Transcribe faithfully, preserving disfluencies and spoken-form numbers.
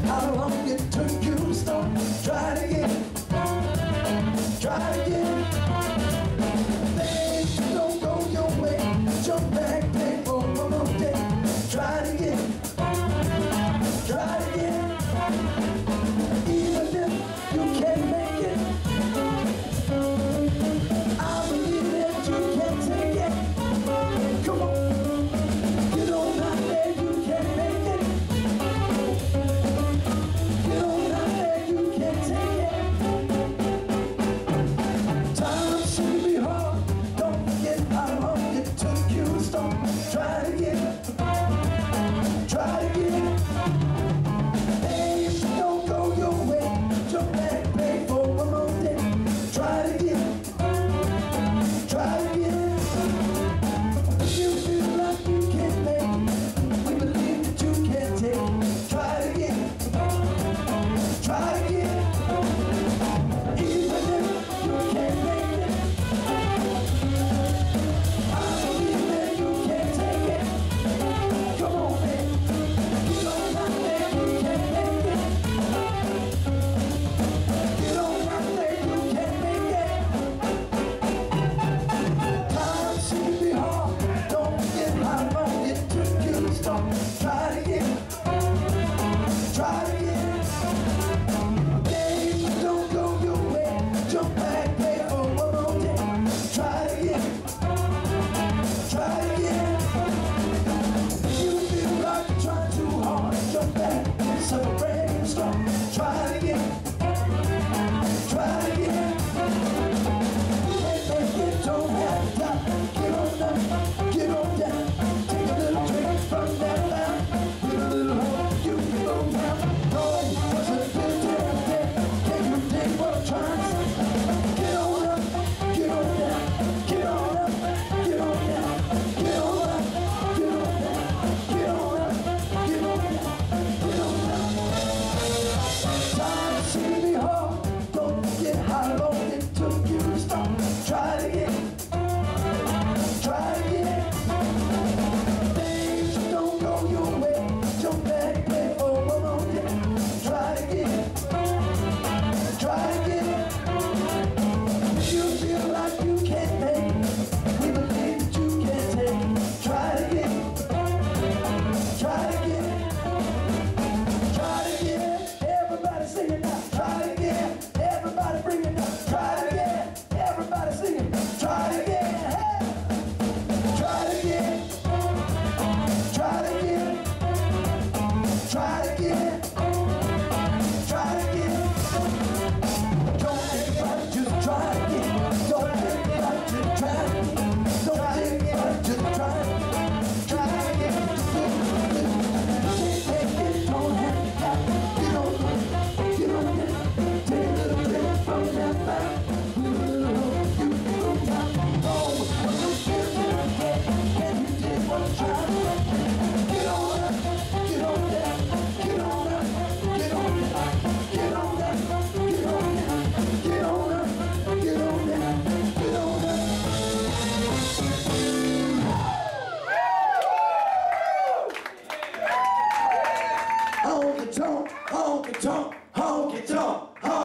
how long it took you to start. Try it again, try it again. Things don't go your way, jump back, play for one more day. Try it again, try it again. Even if you can't make it, I believe that you can take it. Come on, get on out there, you can make it. Get on out there, you can take it. Times should be hard, don't forget how long it took you to start. Try it again, try it again. Things don't go your way, jump back, play for one more day. Try it again, try it again. If you feel like you can't make it, we believe that you can take it. Try it again, try it again. Even if you can't make it, I believe that you can take it. Come on, man, get on out there, you can make it. Get on out there, you can make it. Times seem to be hard, don't forget how long it took you to start. Try it again, try it again. Things don't go your way, jump back, play for one more day. Try it again, try it again. If you feel like you're trying too hard, jump back, it's a brand new start. Try it again, try it again. You can't make it, don't have time. Get on up, get on down. Take a little drink from that fountain. With a little hope, you can go down. No, what's a bit there, there? Can you dig what I'm trying to say? Get on up, get on down. Get on up, get on down. Get on up, get on down. Get on up, get on down. Get on down. Times seem to be hard, don't forget how long it took you to start. Try it again, try it again. Things don't go your way, jump back, play for one more day. Try it again, try it again. If you feel like you can't make it, we believe that you can take it. Try it again, try it again, try it again. Everybody sing it now. Try it again, everybody bring it now. Try it again, everybody sing it. Try it again, hey. Try it again, try it again, try it again, try it again. Don't think about it, just try it again. Don't think about it, just try it again. Don't think about it, just try it again. Try it again, just take it, don't have to stop. Get on up, get on down. Take a little drink from that fountain. With a little hope, you can go down. Oh, what you feel there, can you dig what I'm trying to say? Get on up, get on down. Get on up, get on down. Get on up, get on down. Get on up, get on down. Get on up. Honky tonk, honky tonk, honky tonk.